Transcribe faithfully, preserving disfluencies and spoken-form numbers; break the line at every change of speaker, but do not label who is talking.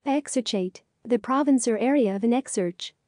Exarchate, the province or area of an exarch.